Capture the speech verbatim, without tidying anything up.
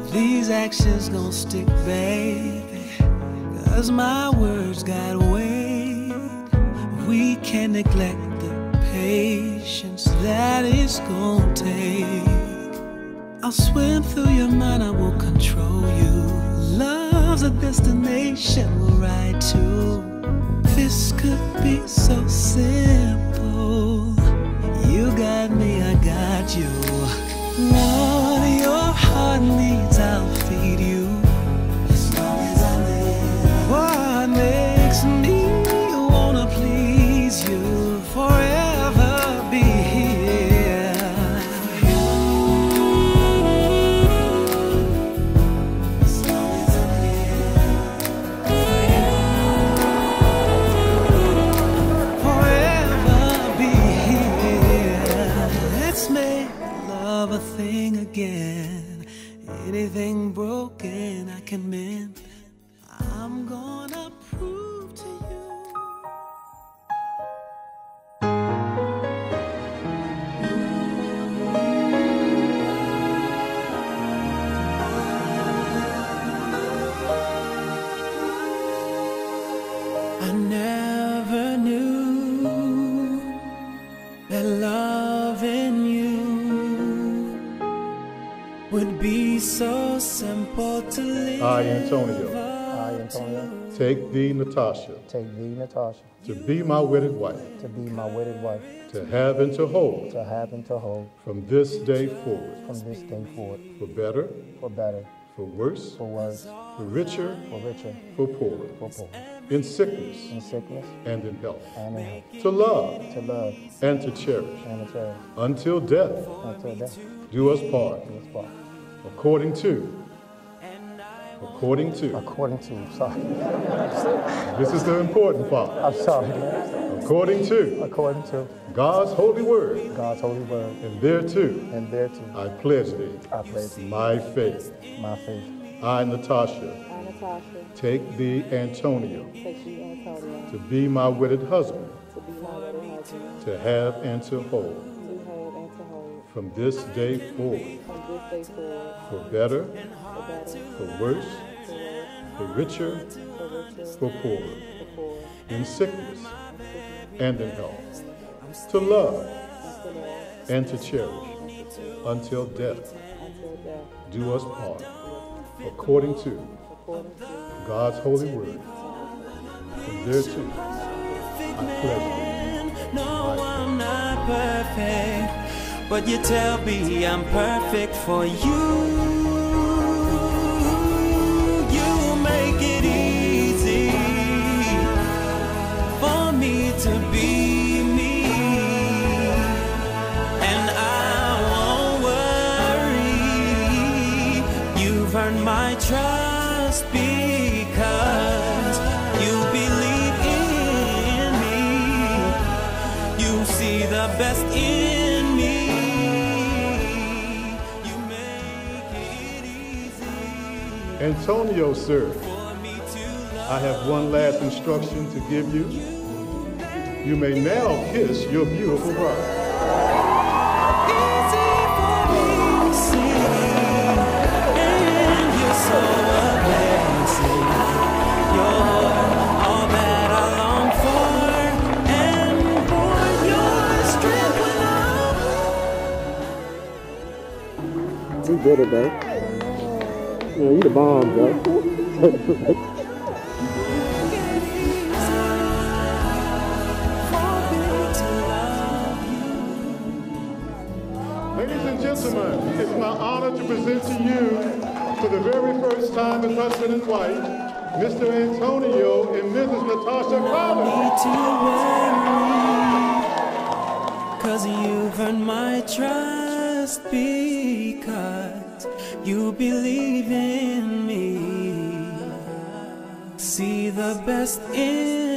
these actions gon' stick, baby, 'cause my words got weight. We can't neglect the patience that it's gon' take. I'll swim through your mind, I won't control you. Love's a destination we'll ride to. This could be so simple. You got me, I got you. What your heart needs, I'll feed you. As long as I live. What makes me wanna please you, forever be here. As long as I'm here. Forever be here. Let's make love a thing again. Anything broken I can mend. I'm gonna prove to you. I never knew that loving you would be so simple to live. I, Antonio. I, Antonio. Take thee, Natasha. Take thee, Natasha. To be my wedded wife. To be my wedded wife. To have and to hold. To have and to hold. From this day forward. From this day forward. For better. For better. For worse. For worse. For richer. For richer. For poorer. For poor. In sickness. In sickness. And in health. And in health. To love. To love. And to cherish. And to cherish. Until death. Until death. Do us part. Do us part. According to. According to. According to. Sorry. This is the important part. I'm sorry. According to. According to. God's holy word. God's holy word. And thereto. And thereto. I pledge thee. I pledge thee. My faith. My faith. I, Natasha. I, Natasha. Take thee, Antonio. Take thee, Antonio. To be my wedded husband. To be my wedded husband. To have and to hold. To have and to hold. From this day forward. From this day forward. For better. For better. For worse. For worse. For richer. For richer. For poorer. For poorer. In sickness. And in health. To love. To love. And to cherish. Until death. Until death. Do us part. According to. According to. God's holy word. And thereto. I pledge thee. No, I'm not perfect, but you tell me I'm perfect for you. You make it easy for me to be me, and I won't worry. You've earned my trust because you believe in me. You see the best in me. You make it easy. Antonio, sir, For me to love. I have one last instruction to give you. You may now kiss your beautiful bride. Easy for me to see, and you're so amazing. You're all that I long for, and boy, your strength when I'm. You did it, babe. Yeah, you the bomb, bro. Ladies and gentlemen, it's my honor to present to you, for the very first time as husband and wife, Mister Antonio and Missus Natasha Collins. To worry, 'cause you've earned my trust because you believe in me. See the best in